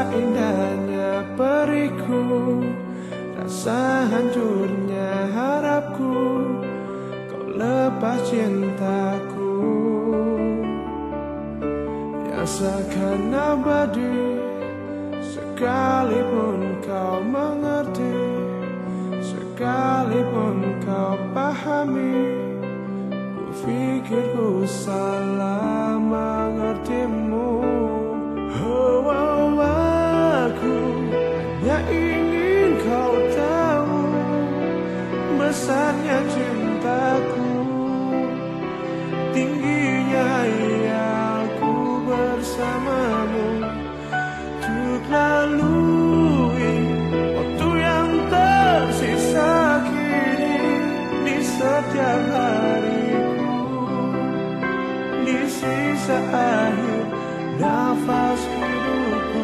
indahnya periku, rasa hancurnya harapku, kau lepas cintaku yang seakan abadi. Sekalipun kau mengerti, sekalipun kau pahami, ku pikir ku salah mengertimu. Oh, oh, aku hanya ingin kau tahu besarnya cintaku, tingginya aku bersamamu, untuk lalui waktu yang tersisa kini di setiap hariku, di sisa akhir nafas hidupku.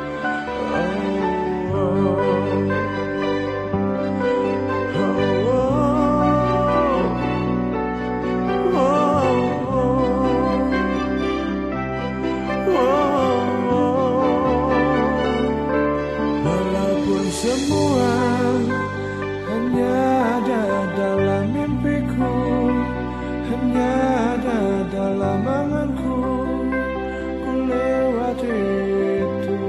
Semua hanya ada dalam mimpiku, hanya ada dalam anganku, ku lewati itu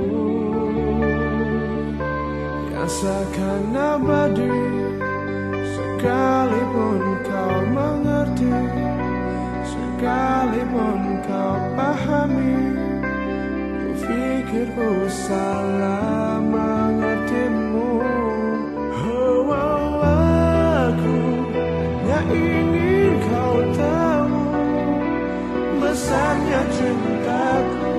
yang seakan abadi. Sekalipun kau mengerti, sekalipun kau pahami, ku pikir ku salah mengertimu. Oh, oh, aku hanya ingin kau tahu besarnya cintaku,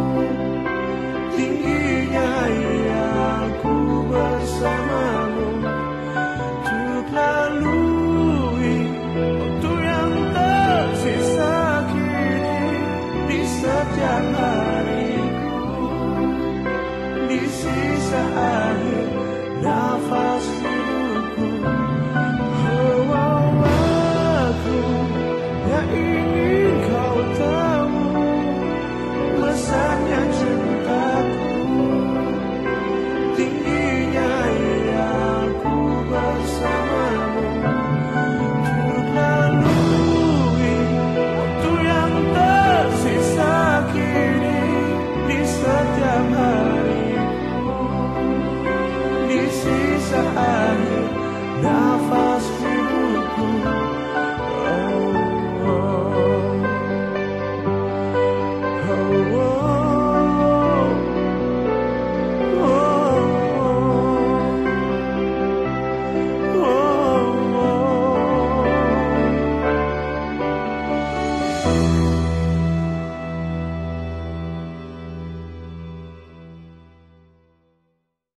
tingginya aku bersamamu, untuk lalui waktu yang tersisa kini di setiap hari.